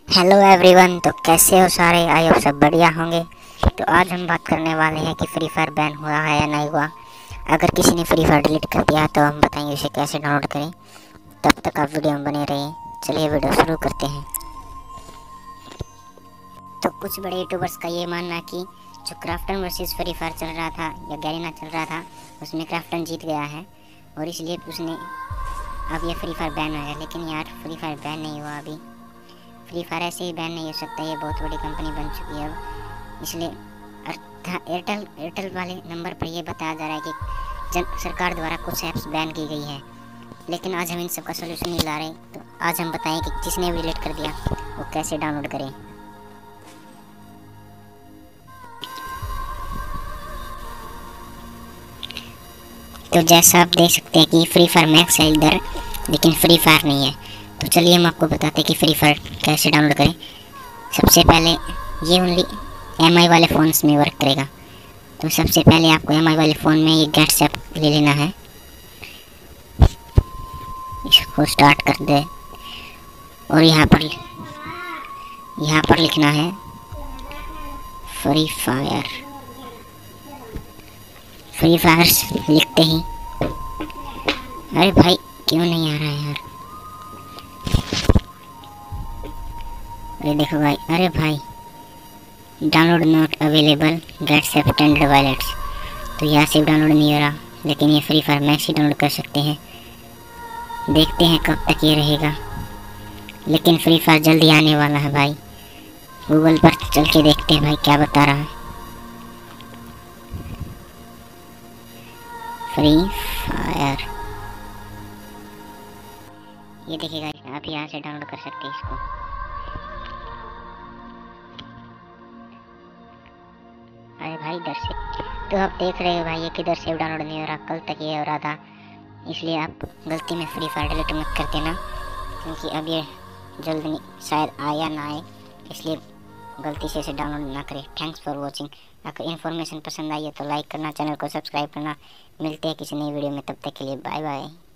Hello everyone. तो कैसे हो सारे? आई होप सब बढ़िया होंगे। तो आज हम बात करने वाले हैं कि फ्री फायर बैन हुआ है या नहीं हुआ। अगर किसी ने फ्री फायर डिलीट कर दिया है तो हम बताएंगे उसे कैसे डाउनलोड करें। तब तक आप वीडियो में बने रहिए। चलिए वीडियो शुरू करते हैं। तो कुछ बड़े यूट्यूबर्स का ये मानना है कि जो क्राफ्टन वर्सेस फ्री फायर चल रहा था या गैरीना चल रहा था उसमें क्राफ्टन जीत गया है और इसलिए उसने अब ये फ्री फायर बैन है। लेकिन यार फ्री फायर बैन नहीं हुआ अभी। फ्री फायर ऐसे ही बैन नहीं हो सकता, ये बहुत बड़ी कंपनी बन चुकी है अब। इसलिए एयरटेल वाले नंबर पर यह बताया जा रहा है कि सरकार द्वारा कुछ ऐप्स बैन की गई है। लेकिन आज हम इन सब का सोल्यूशन नहीं ला रहे। तो आज हम बताएं कि जिसने भी डिलीट कर दिया वो कैसे डाउनलोड करें। तो जैसा आप देख सकते हैं कि फ्री फायर मैक्स है इधर, लेकिन फ्री फायर नहीं है। तो चलिए हम आपको बताते हैं कि फ्री फायर कैसे डाउनलोड करें। सबसे पहले ये ओनली MI वाले फ़ोन्स में वर्क करेगा। तो सबसे पहले आपको MI वाले फ़ोन में ये गेट्स ऐप ले लेना है। इसको स्टार्ट कर दे और यहाँ पर लिखना है फ्री फायर। फ्री फायर लिखते ही, अरे भाई क्यों नहीं आ रहा है यार? अरे देखो भाई, अरे भाई download not available gets app standard wallets. तो यहाँ से डाउनलोड नहीं हो रहा, लेकिन ये फ्री फायर मैक्स ही डाउनलोड कर सकते हैं। देखते हैं कब तक ये रहेगा, लेकिन फ्री फायर जल्दी आने वाला है भाई। गूगल पर चल के देखते हैं भाई क्या बता रहा है। फ्री फायर ये देखिएगा, आप यहाँ से डाउनलोड कर सकते हैं इसको। अरे भाई इधर से तो आप देख रहे हो भाई, ये किधर से डाउनलोड नहीं हो रहा। कल तक ये हो रहा था, इसलिए आप गलती में फ्री फायर डिलीट मत कर देना, क्योंकि अब ये जल्द नहीं शायद आए या ना आए, इसलिए गलती से इसे डाउनलोड ना करें। Thanks for watching. अगर इन्फॉर्मेशन पसंद आई है तो लाइक करना, चैनल को सब्सक्राइब करना। मिलते हैं किसी नई वीडियो में, तब तक के लिए बाय बाय।